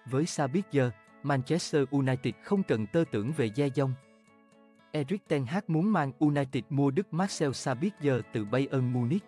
Với Sabitzer, Manchester United không cần tơ tưởng về De Jong. Erik ten Hag muốn mang United mua Đức Marcel Sabitzer từ Bayern Munich.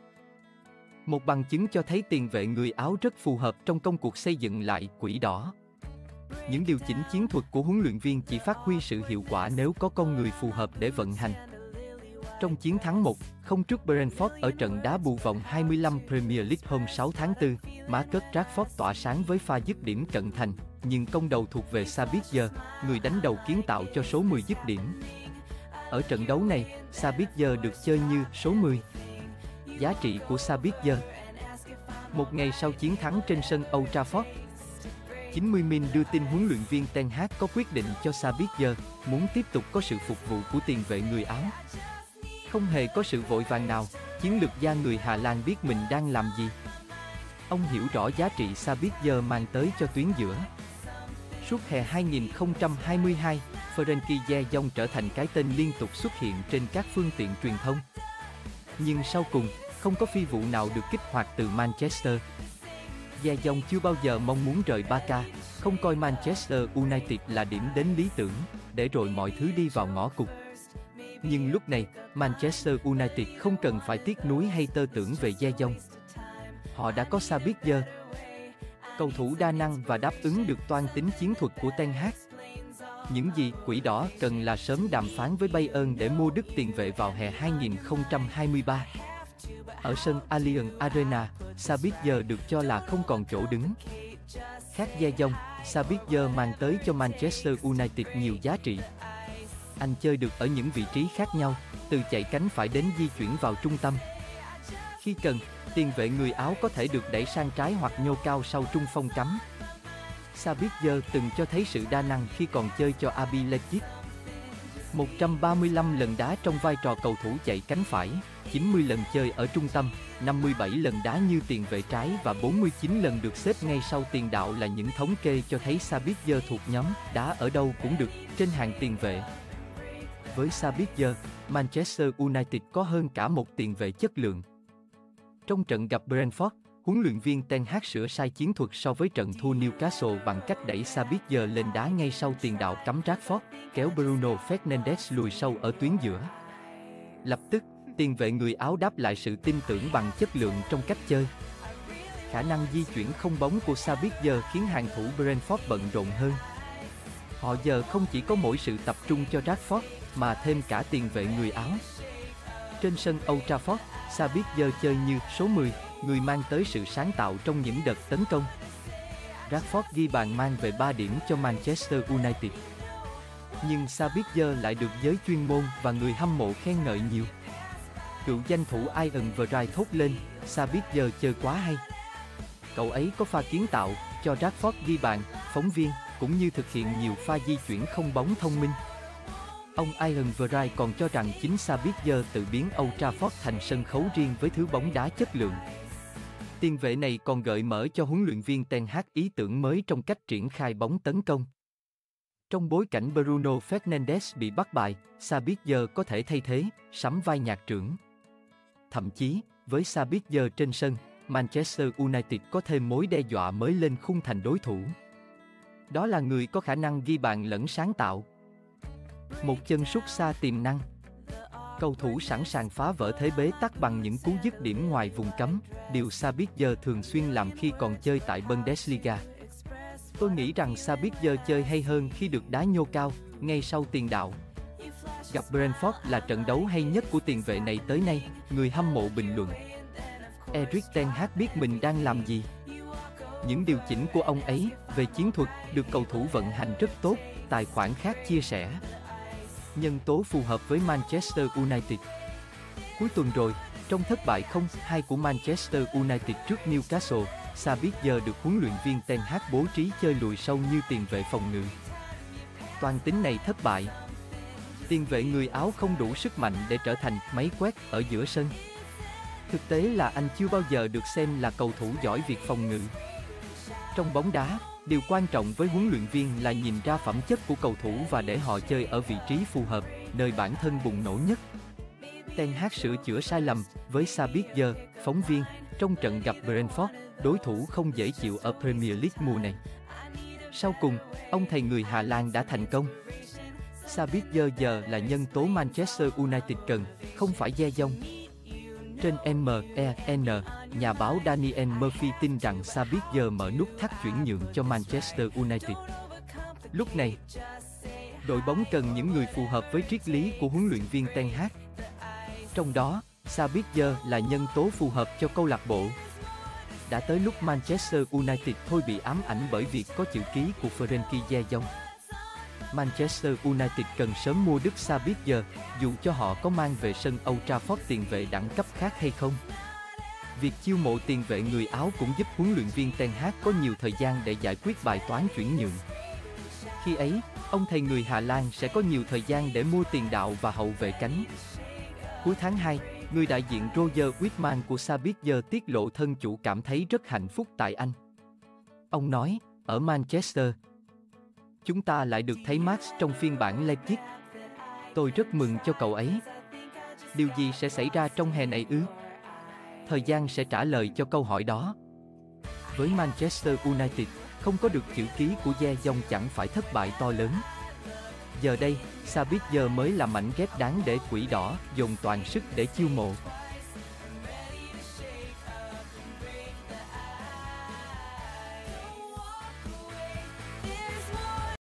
Một bằng chứng cho thấy tiền vệ người Áo rất phù hợp trong công cuộc xây dựng lại Quỷ Đỏ. Những điều chỉnh chiến thuật của huấn luyện viên chỉ phát huy sự hiệu quả nếu có con người phù hợp để vận hành. Trong chiến thắng 1-0 trước Brentford ở trận đá bù vòng 25 Premier League hôm 6 tháng 4, Marcus Rashford tỏa sáng với pha dứt điểm cận thành, nhưng công đầu thuộc về Sabitzer, người đánh đầu kiến tạo cho số 10 dứt điểm. Ở trận đấu này, Sabitzer được chơi như số 10. Giá trị của Sabitzer. Một ngày sau chiến thắng trên sân Old Trafford, 90 Min đưa tin huấn luyện viên Ten Hag có quyết định cho Sabitzer muốn tiếp tục có sự phục vụ của tiền vệ người Áo. Không hề có sự vội vàng nào, chiến lược gia người Hà Lan biết mình đang làm gì. Ông hiểu rõ giá trị Sabitzer mang tới cho tuyến giữa. Suốt hè 2022, Frenkie De Jong trở thành cái tên liên tục xuất hiện trên các phương tiện truyền thông. Nhưng sau cùng, không có phi vụ nào được kích hoạt từ Manchester. De Jong chưa bao giờ mong muốn rời Barca, không coi Manchester United là điểm đến lý tưởng, để rồi mọi thứ đi vào ngõ cụt. Nhưng lúc này, Manchester United không cần phải tiếc nuối hay tơ tưởng về De Jong. Họ đã có Sabitzer, cầu thủ đa năng và đáp ứng được toan tính chiến thuật của Ten Hag. Những gì Quỷ Đỏ cần là sớm đàm phán với Bayern để mua Đức tiền vệ vào hè 2023. Ở sân Allianz Arena, Sabitzer được cho là không còn chỗ đứng. Khác De Jong, Sabitzer mang tới cho Manchester United nhiều giá trị. Anh chơi được ở những vị trí khác nhau, từ chạy cánh phải đến di chuyển vào trung tâm. Khi cần, tiền vệ người Áo có thể được đẩy sang trái hoặc nhô cao sau trung phong cắm. Sabitzer từng cho thấy sự đa năng khi còn chơi cho RB Leipzig. 135 lần đá trong vai trò cầu thủ chạy cánh phải, 90 lần chơi ở trung tâm, 57 lần đá như tiền vệ trái và 49 lần được xếp ngay sau tiền đạo là những thống kê cho thấy Sabitzer thuộc nhóm đá ở đâu cũng được trên hàng tiền vệ. Với Sabitzer, Manchester United có hơn cả một tiền vệ chất lượng. Trong trận gặp Brentford, huấn luyện viên Ten Hag sửa sai chiến thuật so với trận thua Newcastle bằng cách đẩy Sabitzer lên đá ngay sau tiền đạo cắm Rashford, kéo Bruno Fernandes lùi sâu ở tuyến giữa. Lập tức, tiền vệ người Áo đáp lại sự tin tưởng bằng chất lượng trong cách chơi. Khả năng di chuyển không bóng của Sabitzer khiến hàng thủ Brentford bận rộn hơn. Họ giờ không chỉ có mỗi sự tập trung cho Rashford, mà thêm cả tiền vệ người Áo. Trên sân Old Trafford, Sabitzer chơi như số 10, người mang tới sự sáng tạo trong những đợt tấn công. Rashford ghi bàn mang về 3 điểm cho Manchester United. Nhưng Sabitzer lại được giới chuyên môn và người hâm mộ khen ngợi nhiều. Cựu danh thủ Ian Wright thốt lên, Sabitzer chơi quá hay. Cậu ấy có pha kiến tạo, cho Rashford ghi bàn, phóng viên, cũng như thực hiện nhiều pha di chuyển không bóng thông minh. Ông Ian Wright còn cho rằng chính Sabitzer tự biến Old Trafford thành sân khấu riêng với thứ bóng đá chất lượng. Tiền vệ này còn gợi mở cho huấn luyện viên Ten Hag ý tưởng mới trong cách triển khai bóng tấn công. Trong bối cảnh Bruno Fernandes bị bắt bài, Sabitzer có thể thay thế, sắm vai nhạc trưởng. Thậm chí, với Sabitzer trên sân, Manchester United có thêm mối đe dọa mới lên khung thành đối thủ. Đó là người có khả năng ghi bàn lẫn sáng tạo. Một chân sút xa tiềm năng. Cầu thủ sẵn sàng phá vỡ thế bế tắc bằng những cú dứt điểm ngoài vùng cấm, điều Sabitzer thường xuyên làm khi còn chơi tại Bundesliga. Tôi nghĩ rằng Sabitzer chơi hay hơn khi được đá nhô cao, ngay sau tiền đạo. Gặp Brentford là trận đấu hay nhất của tiền vệ này tới nay, người hâm mộ bình luận. Erik ten Hag biết mình đang làm gì. Những điều chỉnh của ông ấy về chiến thuật được cầu thủ vận hành rất tốt, tài khoản khác chia sẻ. Nhân tố phù hợp với Manchester United. Cuối tuần rồi, trong thất bại 0-2 của Manchester United trước Newcastle, Sabitzer được huấn luyện viên Ten Hag bố trí chơi lùi sâu như tiền vệ phòng ngự. Toan tính này thất bại. Tiền vệ người Áo không đủ sức mạnh để trở thành máy quét ở giữa sân. Thực tế là anh chưa bao giờ được xem là cầu thủ giỏi việc phòng ngự. Trong bóng đá, điều quan trọng với huấn luyện viên là nhìn ra phẩm chất của cầu thủ và để họ chơi ở vị trí phù hợp, nơi bản thân bùng nổ nhất. Ten Hag sửa chữa sai lầm với Sabitzer, phóng viên, trong trận gặp Brentford, đối thủ không dễ chịu ở Premier League mùa này. Sau cùng, ông thầy người Hà Lan đã thành công. Sabitzer giờ là nhân tố Manchester United cần, không phải De Jong. Trên MEN, nhà báo Daniel Murphy tin rằng Sabitzer mở nút thắt chuyển nhượng cho Manchester United. Lúc này, đội bóng cần những người phù hợp với triết lý của huấn luyện viên Ten Hag. Trong đó, Sabitzer là nhân tố phù hợp cho câu lạc bộ. Đã tới lúc Manchester United thôi bị ám ảnh bởi việc có chữ ký của Frenkie De Jong. Manchester United cần sớm mua Đức Sabitzer, dù cho họ có mang về sân Old Trafford tiền vệ đẳng cấp khác hay không. Việc chiêu mộ tiền vệ người Áo cũng giúp huấn luyện viên Ten Hag có nhiều thời gian để giải quyết bài toán chuyển nhượng. Khi ấy, ông thầy người Hà Lan sẽ có nhiều thời gian để mua tiền đạo và hậu vệ cánh. Cuối tháng 2, người đại diện Roger Whitman của Sabitzer tiết lộ thân chủ cảm thấy rất hạnh phúc tại Anh. Ông nói, ở Manchester, chúng ta lại được thấy Max trong phiên bản Leipzig. Tôi rất mừng cho cậu ấy. Điều gì sẽ xảy ra trong hè này ư? Thời gian sẽ trả lời cho câu hỏi đó. Với Manchester United, không có được chữ ký của De Jong chẳng phải thất bại to lớn. Giờ đây, Sabitzer mới là mảnh ghép đáng để Quỷ Đỏ dồn toàn sức để chiêu mộ.